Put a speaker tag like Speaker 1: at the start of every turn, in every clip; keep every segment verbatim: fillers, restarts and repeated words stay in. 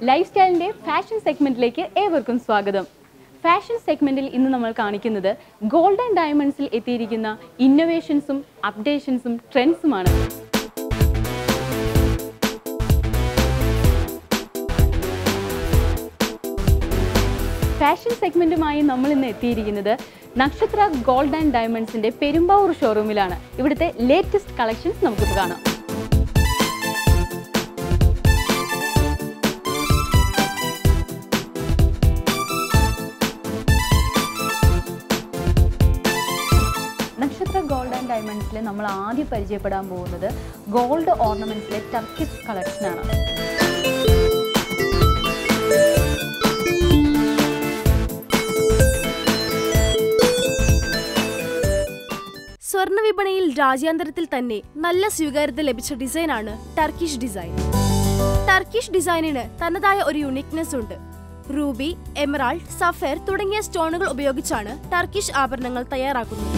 Speaker 1: Life സ്റ്റൈലിന്റെ fashion സെഗ്മെന്റിലേക്ക് ഏവർക്കും സ്വാഗതം. Fashion സെഗ്മെന്റിൽ ഇന്ന് നമ്മൾ കാണിക്കുന്നത് ഗോൾഡ് ആൻഡ് ഡയമണ്ട്സിൽ എത്തിയിരിക്കുന്ന ഇന്നോവേഷൻസും അപ്ഡേഷൻസും ട്രെൻഡ്സുമാണ്. ഫാഷൻ സെഗ്മെന്റുമായി നമ്മൾ ഇന്ന് എത്തിയിരിക്കുന്നത് നക്ഷത്ര ഗോൾഡ് ആൻഡ് ഡയമണ്ട്സിന്റെ പെരുമ്പാവൂർ ഷോറൂമിലാണ്. ഇവിടുത്തെ ലേറ്റസ്റ്റ് കളക്ഷൻസ് നമുക്ക് കാണാം. നക്ഷത്ര ഗോൾഡ് ആൻഡ് ഡയമണ്ട്സിൽ നമ്മൾ ആദ്യം പരിചയപ്പെടാൻ പോകുന്നത് ഗോൾഡ് ഓർണമെന്റ്സിലെ ടർക്കിഷ് കളക്ഷനാണ്.
Speaker 2: സ്വർണ്ണ വിപണിയിൽ രാജ്യാന്തരത്തിൽ തന്നെ നല്ല സ്വീകാര്യത ലഭിച്ച ഡിസൈനാണ് ടർക്കിഷ് ഡിസൈൻ. ടർക്കിഷ് ഡിസൈനിന് തനതായ ഒരു യുണീക്നെസ് ഉണ്ട്. റൂബി, എമറാൾഡ്, സഫയർ തുടങ്ങിയ സ്റ്റോണുകൾ ഉപയോഗിച്ചാണ് ടർക്കിഷ് ആഭരണങ്ങൾ തയ്യാറാക്കുന്നത്.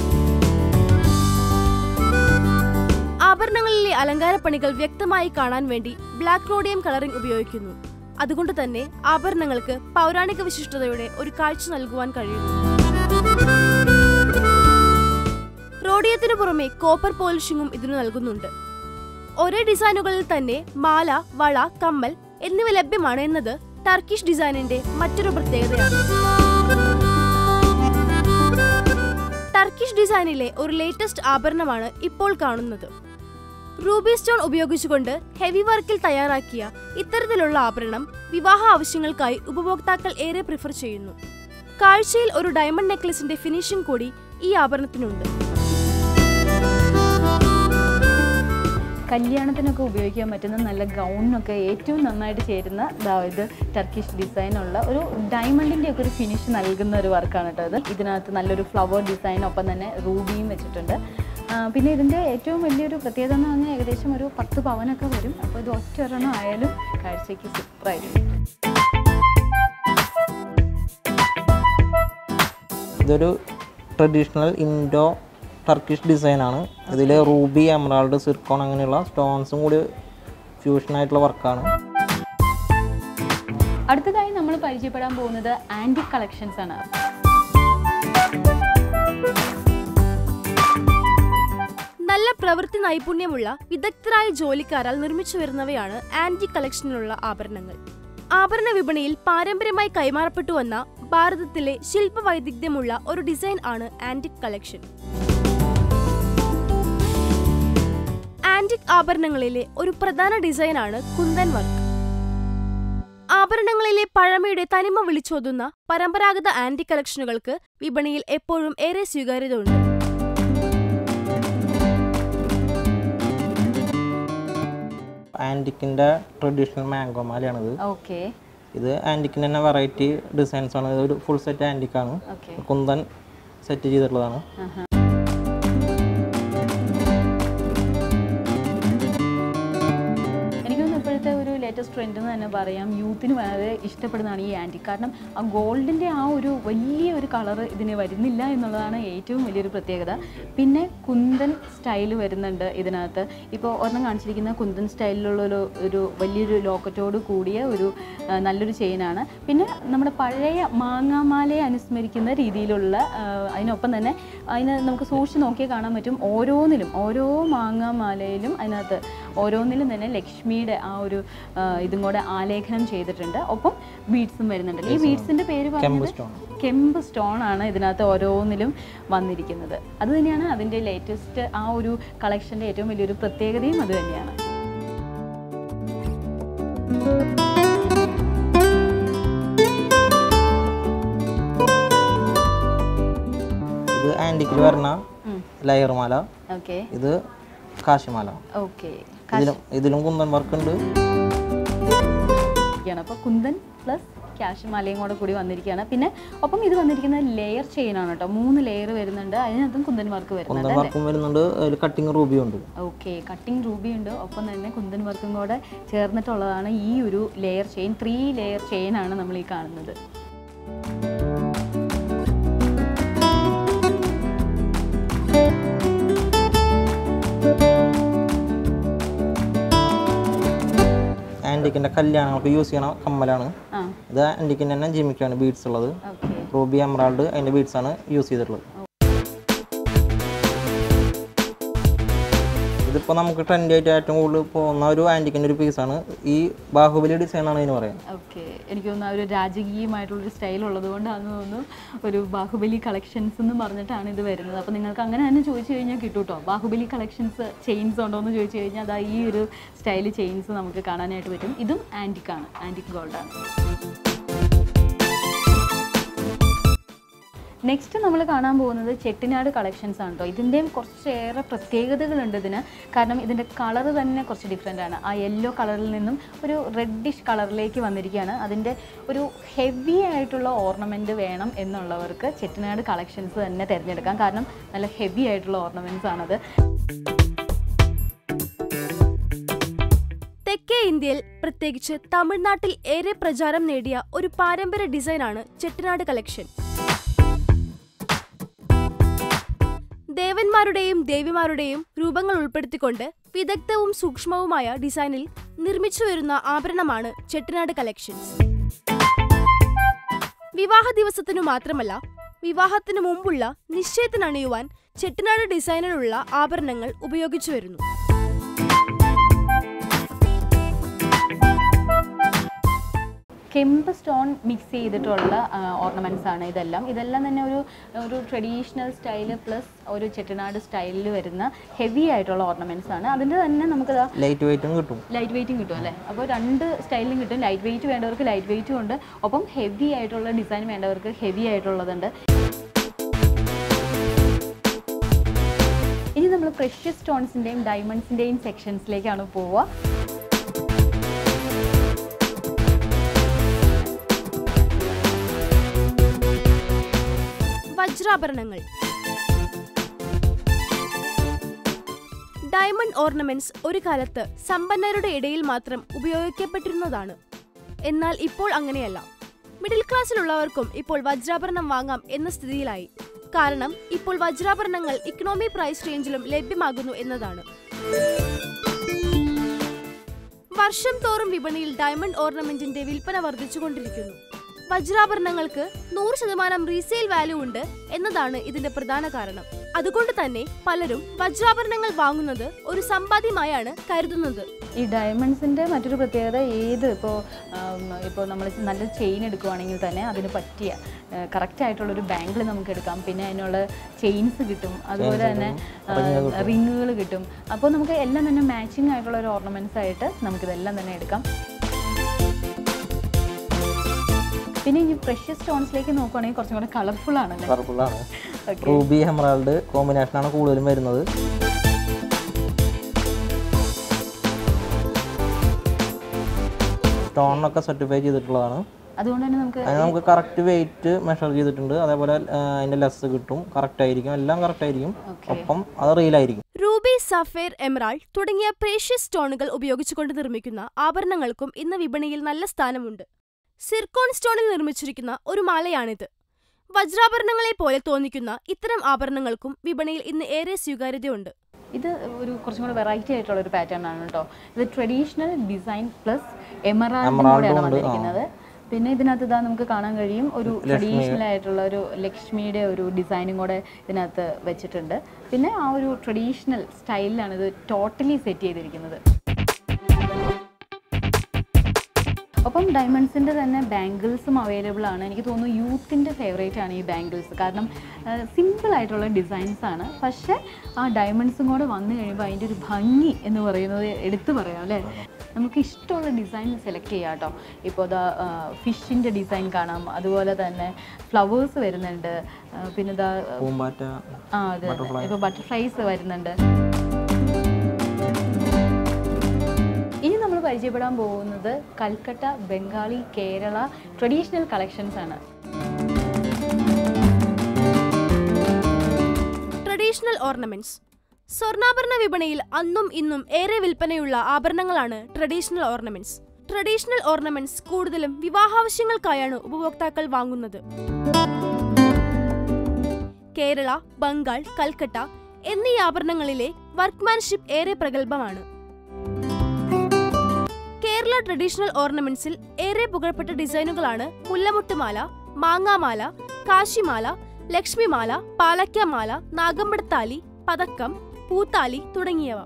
Speaker 2: ആഭരണങ്ങളിലെ അലങ്കാരപ്പണികൾ വ്യക്തമായി കാണാൻ വേണ്ടി ബ്ലാക്ക് റോഡിയം കളറിംഗ് ഉപയോഗിക്കുന്നു. അതുകൊണ്ട് തന്നെ ആഭരണങ്ങൾക്ക് പൗരാണിക വിശിഷ്ടതയുടെ ഒരു കാഴ്ച നൽകുവാൻ കഴിയുന്നു. റോഡിയത്തിനു പുറമെ കോപ്പർ പോളിഷിംഗും ഇതിനു നൽകുന്നുണ്ട്. ഒരേ ഡിസൈനുകളിൽ തന്നെ മാല, വള, കമ്മൽ എന്നിവ ലഭ്യമാണ് എന്നത് ടർക്കിഷ് ഡിസൈനിന്റെ മറ്റൊരു പ്രത്യേകതയാണ്. ടർക്കിഷ് ഡിസൈനിലെ ഒരു ലേറ്റസ്റ്റ് ആഭരണമാണ് ഇപ്പോൾ കാണുന്നത്. റൂബി സ്റ്റോൺ ഉപയോഗിച്ചുകൊണ്ട് ഹെവി വർക്കിൽ തയ്യാറാക്കിയ ഇത്തരത്തിലുള്ള ആഭരണം വിവാഹ ആവശ്യങ്ങൾക്കായി ഉപഭോക്താക്കൾ ഏറെ പ്രിഫർ ചെയ്യുന്നു. കാഴ്ചയിൽ ഒരു ഡയമണ്ട് നെക്ലസിന്റെ ഫിനിഷിംഗ് കൂടി ഈ ആഭരണത്തിനുണ്ട്.
Speaker 1: കല്യാണത്തിനൊക്കെ ഉപയോഗിക്കാൻ പറ്റുന്ന നല്ല ഗൗണിനൊക്കെ ഏറ്റവും നന്നായിട്ട് ചേരുന്ന ഇത് ടർക്കിഷ് ഡിസൈനുള്ള ഒരു ഡയമണ്ടിൻ്റെ ഒക്കെ ഒരു ഫിനിഷ് നൽകുന്ന ഒരു വർക്കാണ് കേട്ടോ ഇത്. ഇതിനകത്ത് നല്ലൊരു ഫ്ലവർ ഡിസൈൻ ഒപ്പം തന്നെ റൂബിയും വെച്ചിട്ടുണ്ട്. പിന്നെ ഇതിൻ്റെ ഏറ്റവും വലിയൊരു പ്രത്യേകത എന്ന് പറഞ്ഞാൽ ഏകദേശം ഒരു പത്ത് പവനൊക്കെ വരും. അപ്പോൾ ഇത് ഒറ്റ ഒരെണ്ണം ആയാലും കാഴ്ചയ്ക്ക് സൂപ്പറായിരിക്കും.
Speaker 3: ഇതൊരു ട്രഡീഷണൽ ഇൻഡോ ടർക്കിഷ് ഡിസൈനാണ്. ഇതിൽ റൂബി, എമറാൾഡ്, സിർക്കോൺ അങ്ങനെയുള്ള സ്റ്റോൺസും കൂടി ഫ്യൂഷനായിട്ടുള്ള വർക്കാണ്.
Speaker 1: അടുത്തതായി നമ്മൾ പരിചയപ്പെടാൻ പോകുന്നത് ആൻറ്റിക് കളക്ഷൻസ് ആണ്.
Speaker 2: നല്ല പ്രവൃത്തി നൈപുണ്യമുള്ള വിദഗ്ധരായ ജോലിക്കാരാൽ നിർമ്മിച്ചു വരുന്നവയാണ് ആന്റിക് കളക്ഷനിലുള്ള ആഭരണങ്ങൾ. ആഭരണ വിപണിയിൽ പാരമ്പര്യമായി കൈമാറപ്പെട്ടു വന്ന ഭാരതത്തിലെ ശില്പ വൈദഗ്ധ്യമുള്ള ഒരു ഡിസൈൻ ആണ് ആന്റിക് കളക്ഷൻ. ആന്റിക് ആഭരണങ്ങളിലെ ഒരു പ്രധാന ഡിസൈനാണ് കുന്ദൻ വർക്ക്. ആഭരണങ്ങളിലെ പഴമയുടെ തനിമ വിളിച്ചോതുന്ന പരമ്പരാഗത ആന്റിക് കളക്ഷനുകൾക്ക് വിപണിയിൽ എപ്പോഴും ഏറെ സ്വീകാര്യത ഉണ്ട്.
Speaker 3: ആന്റിക്കിന്റെ ട്രഡീഷണൽ മാംഗോ മാലയാണിത്.
Speaker 1: ഓക്കെ,
Speaker 3: ഇത് ആന്റിക്കിന്റെ തന്നെ വെറൈറ്റി ഡിസൈൻസ് ആണ്. ഇത് ഒരു ഫുൾ സെറ്റ് ആന്റിക്കാണ്. കുന്തൻ സെറ്റ് ചെയ്തിട്ടുള്ളതാണ്.
Speaker 1: ഒരു ലേറ്റസ്റ്റ് ട്രെൻഡ് എന്ന് തന്നെ പറയാം. യൂത്തിന് വളരെ ഇഷ്ടപ്പെടുന്നതാണ് ഈ ആൻറ്റിക്. കാരണം ആ ഗോൾഡിൻ്റെ ആ ഒരു വലിയ ഒരു കളറ് ഇതിന് വരുന്നില്ല എന്നുള്ളതാണ് ഏറ്റവും വലിയൊരു പ്രത്യേകത. പിന്നെ കുന്തൻ സ്റ്റൈൽ വരുന്നുണ്ട് ഇതിനകത്ത്. ഇപ്പോൾ ഒരെണ്ണം കാണിച്ചിരിക്കുന്ന കുന്തൻ സ്റ്റൈലിലുള്ള ഒരു ഒരു വലിയൊരു ലോക്കറ്റോട് കൂടിയ ഒരു നല്ലൊരു ചെയിനാണ്. പിന്നെ നമ്മുടെ പഴയ മാങ്ങാമാലയെ അനുസ്മരിക്കുന്ന രീതിയിലുള്ള, അതിനൊപ്പം തന്നെ അതിന് നമുക്ക് സൂക്ഷിച്ച് നോക്കിയാൽ കാണാൻ പറ്റും ഓരോന്നിലും ഓരോ മാങ്ങാമാലയിലും അതിനകത്ത് ഓരോന്നിലും തന്നെ ലക്ഷ്മിയുടെ ആ ഒരു ഇതും കൂടെ ആലേഖനം ചെയ്തിട്ടുണ്ട്. ഒപ്പം ബീഡ്സും വരുന്നുണ്ട്. ഈ ബീഡ്സിന്റെ പേര് പറഞ്ഞത് കെമ്പ് സ്റ്റോൺ ആണ് ഇതിനകത്ത് ഓരോന്നിലും വന്നിരിക്കുന്നത്. അത് തന്നെയാണ് അതിന്റെ ലേറ്റസ്റ്റ് ആ ഒരു കളക്ഷന്റെ ഏറ്റവും വലിയൊരു പ്രത്യേകതയും അത് തന്നെയാണ്.
Speaker 3: ഇത് ആന്റിക്കിൽ വരുന്ന ലയർ മാല. ഇത് കാശിമാല.
Speaker 1: ഓക്കെ,
Speaker 3: ഇതിലും ഇതിലും കുന്തൻ വർക്ക് ഉണ്ട്.
Speaker 1: അപ്പോൾ കുന്തൻ പ്ലസ് കാശിമാലയും കൂടെ കൂടി വന്നിരിക്കുകയാണ്. പിന്നെ ഒപ്പം ഇത് വന്നിരിക്കുന്നത് ലെയർ ചെയിൻ ആണ് കേട്ടോ. മൂന്ന് ലെയർ വരുന്നുണ്ട്. അതിനകത്തും കുന്തൻ വർക്ക്
Speaker 3: വരുന്നുണ്ട്. കട്ടിങ് റൂബി ഉണ്ട്.
Speaker 1: ഓക്കെ, കട്ടിങ് റൂബി ഉണ്ട്. ഒപ്പം തന്നെ കുന്തൻ വർക്കും കൂടെ ചേർന്നിട്ടുള്ളതാണ് ഈ ഒരു layer chain. Three layer chain ആണ് നമ്മൾ ഈ കാണുന്നത്.
Speaker 3: ആൻറ്റിക്കിൻ്റെ കല്യാണങ്ങൾക്ക് യൂസ് ചെയ്യണ കമ്മലാണ്. ഇത് ആൻറ്റിക്കിൻ്റെ തന്നെ ജിമിക്കാണ് ബീഡ്സ് ഉള്ളത്. റൂബി എമറാൾഡ് അതിൻ്റെ ബീഡ്സാണ് യൂസ് ചെയ്തിട്ടുള്ളത്. ഇതിപ്പോൾ നമുക്ക് ട്രെൻഡി ആയിട്ട് ഏറ്റവും കൂടുതൽ പോകുന്ന ഒരു ആൻറ്റിക്കിൻ്റെ ഒരു പീസാണ്. ഈ ബാഹുബലി ഡിസൈനാണ് ഇതിന് പറയുന്നത്.
Speaker 1: ഓക്കെ, എനിക്ക് തോന്നുന്നു ഒരു രാജകീയമായിട്ടുള്ളൊരു സ്റ്റൈൽ ഉള്ളത് കൊണ്ടാണെന്ന് തോന്നുന്നു ഒരു ബാഹുബലി കളക്ഷൻസ് എന്ന് പറഞ്ഞിട്ടാണ് ഇത് വരുന്നത്. അപ്പോൾ നിങ്ങൾക്ക് അങ്ങനെ തന്നെ ചോദിച്ചു കഴിഞ്ഞാൽ കിട്ടും കേട്ടോ. ബാഹുബലി കളക്ഷൻസ് ചെയിൻസ് ഉണ്ടോ എന്ന് ചോദിച്ചു കഴിഞ്ഞാൽ അതാ ഈ ഒരു സ്റ്റൈൽ ചെയിൻസ് നമുക്ക് കാണാനായിട്ട് പറ്റും. ഇതും ആൻറ്റിക്കാണ്, ആൻറ്റിക് ഗോൾഡാണ്. നെക്സ്റ്റ് നമ്മൾ കാണാൻ പോകുന്നത് ചെട്ടിനാട് കളക്ഷൻസ് ആണ് കേട്ടോ. ഇതിൻ്റെയും കുറച്ചേറെ പ്രത്യേകതകളുണ്ട് ഇതിന്. കാരണം ഇതിൻ്റെ കളർ തന്നെ കുറച്ച് ഡിഫറെൻ്റ് ആണ്. ആ യെല്ലോ കളറിൽ നിന്നും ഒരു റെഡിഷ് കളറിലേക്ക് വന്നിരിക്കുകയാണ്. അതിൻ്റെ ഒരു ഹെവി ആയിട്ടുള്ള ഓർണമെൻറ്റ് വേണം എന്നുള്ളവർക്ക് ചെട്ടിനാട് കളക്ഷൻസ് തന്നെ തിരഞ്ഞെടുക്കാം. കാരണം നല്ല ഹെവി ആയിട്ടുള്ള ഓർണമെൻറ്റ്സ് ആണത്.
Speaker 2: തെക്കേ ഇന്ത്യയിൽ പ്രത്യേകിച്ച് തമിഴ്നാട്ടിൽ ഏറെ പ്രചാരം നേടിയ ഒരു പാരമ്പര്യ ഡിസൈനാണ് ചെട്ടിനാട് കളക്ഷൻ. ദേവന്മാരുടെയും ദേവിമാരുടെയും രൂപങ്ങൾ ഉൾപ്പെടുത്തിക്കൊണ്ട് വിദഗ്ധവും സൂക്ഷ്മവുമായ ഡിസൈനിൽ നിർമ്മിച്ചു വരുന്ന ആഭരണമാണ് ചെട്ടിനാട് കളക്ഷൻസ്. വിവാഹ ദിവസത്തിനു മാത്രമല്ല, വിവാഹത്തിനു മുമ്പുള്ള നിശ്ചയത്തിനണിയുവാൻ ചെട്ടിനാട് ഡിസൈനിലുള്ള ആഭരണങ്ങൾ ഉപയോഗിച്ചു വരുന്നു.
Speaker 1: കെമ്പ് സ്റ്റോൺ മിക്സ് ചെയ്തിട്ടുള്ള ഓർണമെൻറ്റ്സ് ആണ് ഇതെല്ലാം. ഇതെല്ലാം തന്നെ ഒരു ഒരു ട്രഡീഷണൽ സ്റ്റൈല് പ്ലസ് ഒരു ചെട്ടിനാട് സ്റ്റൈലിൽ വരുന്ന ഹെവി ആയിട്ടുള്ള ഓർണമെൻറ്റ്സ് ആണ്. അതിൻ്റെ തന്നെ നമുക്ക്
Speaker 3: ലൈറ്റ് വെയിറ്റും കിട്ടും
Speaker 1: ലൈറ്റ് വെയിറ്റും കിട്ടും അല്ലേ. അപ്പോൾ രണ്ട് സ്റ്റൈലിലും കിട്ടും. ലൈറ്റ് വെയിറ്റ് വേണ്ടവർക്ക് ലൈറ്റ് വെയിറ്റും ഉണ്ട്, ഒപ്പം ഹെവി ആയിട്ടുള്ള ഡിസൈൻ വേണ്ടവർക്ക് ഹെവി ആയിട്ടുള്ളതുണ്ട്. ഇനി നമ്മൾ പ്രഷ്യസ് സ്റ്റോൺസിൻ്റെയും ഡയമണ്ട്സിൻ്റെയും സെക്ഷൻസിലേക്കാണ് പോവുക.
Speaker 2: വജ്രാഭരണങ്ങൾ. ഡയമണ്ട് ഓർണമെന്റ്സ് ഒരു കാലത്ത് സമ്പന്നരുടെ ഇടയിൽ മാത്രം ഉപയോഗിക്കപ്പെട്ടിരുന്നതാണ്. എന്നാൽ ഇപ്പോൾ അങ്ങനെയല്ല. മിഡിൽ ക്ലാസ്സിലുള്ളവർക്കും ഇപ്പോൾ വജ്രാഭരണം വാങ്ങാം എന്ന സ്ഥിതിയിലായി. കാരണം ഇപ്പോൾ വജ്രാഭരണങ്ങൾ ഇക്കണോമി പ്രൈസ് റേഞ്ചിലും ലഭ്യമാകുന്നു എന്നതാണ്. വർഷം തോറും വിപണിയിൽ ഡയമണ്ട് ഓർണമെന്റിന്റെ വിൽപ്പന വർദ്ധിച്ചുകൊണ്ടിരിക്കുന്നു. വജ്രാഭരണങ്ങൾക്ക് നൂറ് ശതമാനം റീസെയിൽ വാല്യൂ ഉണ്ട് എന്നതാണ് ഇതിന്റെ പ്രധാന കാരണം. അതുകൊണ്ട് തന്നെ പലരും വജ്രാഭരണങ്ങൾ വാങ്ങുന്നത് ഒരു സമ്പാദ്യമായാണ് കരുതുന്നത്.
Speaker 1: ഈ ഡയമണ്ട്സിൻ്റെ മറ്റൊരു പ്രത്യേകത, ഏത് ഇപ്പോൾ ഇപ്പോൾ നമ്മൾ നല്ല ചെയിൻ എടുക്കുവാണെങ്കിൽ തന്നെ അതിന് പറ്റിയ കറക്റ്റ് ആയിട്ടുള്ളൊരു ബാങ്കിൾ നമുക്ക് എടുക്കാം. പിന്നെ അതിനുള്ള ചെയിൻസ് കിട്ടും, അതുപോലെ തന്നെ റിങ്ങുകൾ കിട്ടും. അപ്പോൾ നമുക്ക് എല്ലാം തന്നെ മാച്ചിങ് ആയിട്ടുള്ള ഒരു ഓർണമെൻറ്റ്സ് ആയിട്ട് നമുക്കിതെല്ലാം തന്നെ എടുക്കാം. പിന്നെ ഈ പ്രഷ്യസ് സ്റ്റോൺസിലേക്ക് നോക്കുകയാണെങ്കിൽ കുറച്ചും കൂടെ കളർഫുൾ ആണല്ലേ.
Speaker 3: കളർഫുൾ ആണ്. റൂബി എമറാൾഡ് കോമ്പിനേഷനാണ് കൂടുതലും വരുന്നത്. സ്റ്റോണൊക്കെ സർട്ടിഫൈ ചെയ്തിട്ടുള്ളതാണ്.
Speaker 1: അതുകൊണ്ട് തന്നെ നമുക്ക്
Speaker 3: നമുക്ക് കറക്റ്റ് വെയിറ്റ് മെഷർ ചെയ്തിട്ടുണ്ട്. അതേപോലെ അതിന്റെ ലെസ് കിട്ടും, കറക്റ്റ് ആയിരിക്കും, എല്ലാം കറക്റ്റ് ആയിരിക്കും, ഒപ്പം അത് റിയൽ ആയിരിക്കും.
Speaker 2: റൂബി, സഫയർ, എമറാൾഡ് തുടങ്ങിയ പ്രഷ്യസ് സ്റ്റോണുകൾ ഉപയോഗിച്ചുകൊണ്ട് നിർമ്മിക്കുന്ന ആഭരണങ്ങൾക്കും ഇന്ന് വിപണിയിൽ നല്ല സ്ഥാനമുണ്ട്. സിർക്കോൺ സ്റ്റോണിൽ നിർമ്മിച്ചിരിക്കുന്ന ഒരു മാലയാണിത്. വജ്രാഭരണങ്ങളെ പോലെ തോന്നിക്കുന്ന ഇത്തരം ആഭരണങ്ങൾക്കും വിപണിയിൽ ഇന്ന് ഏറെ സ്വീകാര്യതയുണ്ട്.
Speaker 1: ഇത് ഒരു കുറച്ചും കൂടെ വെറൈറ്റി ആയിട്ടുള്ള ഒരു പാറ്റേൺ ആണ് കേട്ടോ. ഇത് ട്രഡീഷണൽ ഡിസൈൻ പ്ലസ് എമറാൾഡിലൂടെയാണ് വന്നിരിക്കുന്നത്. പിന്നെ ഇതിനകത്ത് ഇതാ നമുക്ക് കാണാൻ കഴിയും ഒരു ട്രഡീഷണൽ ആയിട്ടുള്ള ഒരു ലക്ഷ്മിയുടെ ഒരു ഡിസൈനും കൂടെ ഇതിനകത്ത് വെച്ചിട്ടുണ്ട്. പിന്നെ ആ ഒരു ട്രഡീഷണൽ സ്റ്റൈലിലാണ് ഇത് ടോട്ടലി സെറ്റ് ചെയ്തിരിക്കുന്നത്. ഒപ്പം ഡയമണ്ട്സിൻ്റെ തന്നെ ബാംഗിൾസും അവൈലബിൾ ആണ്. എനിക്ക് തോന്നുന്നു യൂത്തിൻ്റെ ഫേവറേറ്റ് ആണ് ഈ ബാംഗിൾസ്. കാരണം സിമ്പിളായിട്ടുള്ള ഡിസൈൻസ് ആണ്, പക്ഷേ ആ ഡയമണ്ട്സും കൂടെ വന്നു കഴിയുമ്പോൾ അതിൻ്റെ ഒരു ഭംഗി എന്ന് പറയുന്നത് എടുത്തു പറയാം അല്ലേ. നമുക്ക് ഇഷ്ടമുള്ള ഡിസൈൻ സെലക്ട് ചെയ്യാം കേട്ടോ. ഇപ്പോൾ ഇതാ ഫിഷിൻ്റെ ഡിസൈൻ കാണാം, അതുപോലെ തന്നെ ഫ്ലവേഴ്സ് വരുന്നുണ്ട്, പിന്നെ ഇതാ ആ അതെ ഇപ്പോൾ ബട്ടർഫ്ലൈസ് വരുന്നുണ്ട്. ഇനി നമ്മൾ പരിചയപ്പെടാൻ പോകുന്നത് കൽക്കട്ട, ബംഗാളി, കേരള ട്രഡീഷണൽ കളക്ഷൻസ് ആണ്.
Speaker 2: Traditional ornaments. സ്വർണ്ണാഭരണ വിപണിയിൽ അന്നും ഇന്നും ഏറെ വിൽപ്പനയുള്ള ആഭരണങ്ങളാണ് ട്രഡീഷണൽ ഓർണമെന്റ്സ്. ട്രഡീഷണൽ ഓർണമെന്റ്സ് കൂടുതലും വിവാഹാവശ്യങ്ങൾക്കായാണ് ഉപഭോക്താക്കൾ വാങ്ങുന്നത്. കേരള, ബംഗാൾ, കൽക്കട്ട എന്നീ ആഭരണങ്ങളിലെ വർക്ക്മാൻഷിപ്പ് ഏറെ പ്രഗത്ഭമാണ്. കേരള ട്രഡീഷണൽ ഓർണമെന്റ്സിൽ ഏറെ പുകഴ്പ്പെട്ട ഡിസൈനുകളാണ് മുല്ലമുട്ടുമാല, മാങ്ങാമാല, കാശിമാല, ലക്ഷ്മിമാല, പാലക്കാമാല, നാഗമ്പടത്താലി, പതക്കം, പൂത്താലി തുടങ്ങിയവ.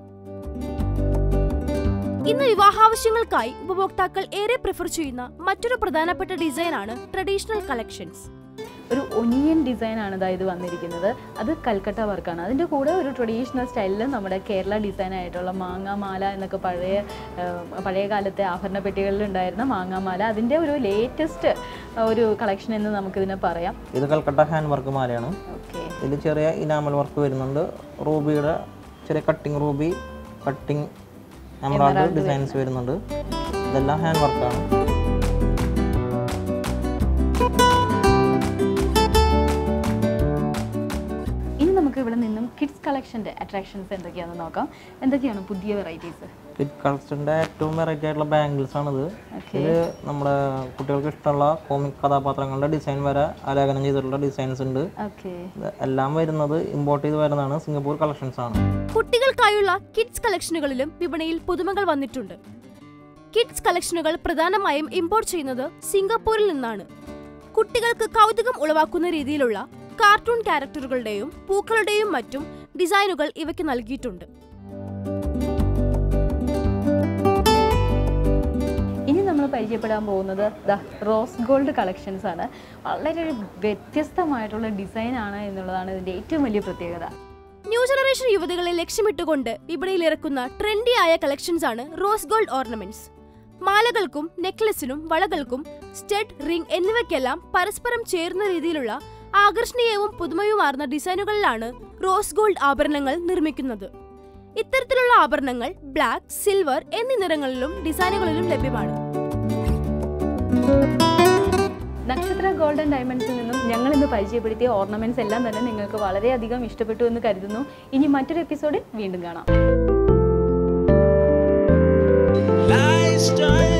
Speaker 2: ഇന്ന് വിവാഹാവശ്യങ്ങൾക്കായി ഉപഭോക്താക്കൾ ഏറെ പ്രിഫർ ചെയ്യുന്ന മറ്റൊരു പ്രധാനപ്പെട്ട ഡിസൈനാണ് ട്രഡീഷണൽ കളക്ഷൻസ്.
Speaker 1: ഒരു ഒനിയൻ ഡിസൈനാണ് ഇത് വന്നിരിക്കുന്നത്. അത് കൽക്കട്ട വർക്കാണ്. അതിൻ്റെ കൂടെ ഒരു ട്രഡീഷണൽ സ്റ്റൈലിൽ നമ്മുടെ കേരള ഡിസൈനായിട്ടുള്ള മാങ്ങാമാല എന്നൊക്കെ പഴയ പഴയ കാലത്തെ ആഭരണ പെട്ടികളിൽ ഉണ്ടായിരുന്ന മാങ്ങാമാല, അതിൻ്റെ ഒരു ലേറ്റസ്റ്റ് ഒരു കളക്ഷൻ എന്ന് നമുക്കിതിനെ പറയാം.
Speaker 3: ഇത് കൽക്കട്ട ഹാൻഡ് വർക്ക് മാലയാണ്.
Speaker 1: ഓക്കെ.
Speaker 3: ഇതിൽ ചെറിയ ഇനാമൽ വർക്ക് വരുന്നുണ്ട്. റൂബിയുടെ ചെറിയ cutting ruby, cutting emerald designs വരുന്നുണ്ട്. ഇതെല്ലാം ഹാൻഡ് വർക്കാണ്.
Speaker 1: ഇനി നമുക്ക് ഇവിടെ നിന്നും കിഡ്സ് കളക്ഷൻ്റെ അട്രാക്ഷൻസ് എന്തൊക്കെയാണെന്ന് നോക്കാം. എന്തൊക്കെയാണ് പുതിയ വെറൈറ്റീസ്?
Speaker 3: കിഡ് കളക്ഷൻ്റെ ഏറ്റവും വെറൈറ്റി ആയിട്ടുള്ള ബാംഗിൾസ് ആണിത്. ഇത് നമ്മുടെ കുട്ടികൾക്ക് ഇഷ്ടമുള്ള കോമിക് കഥാപാത്രങ്ങളുടെ ഡിസൈൻ വരെ ആലേഖനം ചെയ്തിട്ടുള്ള ഡിസൈൻസ് ഉണ്ട്. എല്ലാം വരുന്നത് ഇമ്പോർട്ട് ചെയ്ത് വരുന്നതാണ്. സിംഗപ്പൂർ കളക്ഷൻസ് ആണ്.
Speaker 2: കുട്ടികൾക്കായുള്ള കിഡ്സ് കളക്ഷനുകളിലും വിപണിയിൽ പുതുമകൾ വന്നിട്ടുണ്ട്. കിഡ്സ് കളക്ഷനുകൾ പ്രധാനമായും ഇമ്പോർട്ട് ചെയ്യുന്നത് സിംഗപ്പൂരിൽ നിന്നാണ്. കുട്ടികൾക്ക് കൗതുകം ഉളവാക്കുന്ന രീതിയിലുള്ള കാർട്ടൂൺ ക്യാരക്ടറുകളുടെയും പൂക്കളുടെയും മറ്റും ഡിസൈനുകൾ ഇവയ്ക്ക് നൽകിയിട്ടുണ്ട്.
Speaker 1: ഇനി നമ്മൾ പരിചയപ്പെടാൻ പോകുന്നത് ദ റോസ് ഗോൾഡ് കളക്ഷൻസ് ആണ്. വളരെ ഒരു വ്യത്യസ്തമായിട്ടുള്ള ഡിസൈൻ ആണ് എന്നുള്ളതാണ് ഇതിൻ്റെ ഏറ്റവും വലിയ പ്രത്യേകത.
Speaker 2: ന്യൂ ജനറേഷൻ യുവതികളെ ലക്ഷ്യമിട്ടുകൊണ്ട് വിപണിയിൽ ഇറക്കുന്ന ട്രെൻഡി ആയ കളക്ഷൻസ് ആണ് റോസ് ഗോൾഡ് ഓർണമെന്റ്സ്. മാലകൾക്കും നെക്ലസിനും വളകൾക്കും സ്റ്റഡ്, റിംഗ് എന്നിവയ്ക്കെല്ലാം പരസ്പരം ചേർന്ന രീതിയിലുള്ള ആകർഷണീയവും പുതുമയുമാർന്ന ഡിസൈനുകളിലാണ് റോസ് ഗോൾഡ് ആഭരണങ്ങൾ നിർമ്മിക്കുന്നത്. ഇത്തരത്തിലുള്ള ആഭരണങ്ങൾ ബ്ലാക്ക്, സിൽവർ എന്നീ നിറങ്ങളിലും ഡിസൈനുകളിലും ലഭ്യമാണ്.
Speaker 1: നക്ഷത്ര ഗോൾഡൻ ഡയമണ്ട്സിൽ നിന്നും ഞങ്ങൾ ഇന്ന് പരിചയപ്പെടുത്തിയ ഓർണമെന്റ്സ് എല്ലാം തന്നെ നിങ്ങൾക്ക് വളരെയധികം ഇഷ്ടപ്പെട്ടു എന്ന് കരുതുന്നു. ഇനി മറ്റൊരു എപ്പിസോഡിൽ വീണ്ടും കാണാം.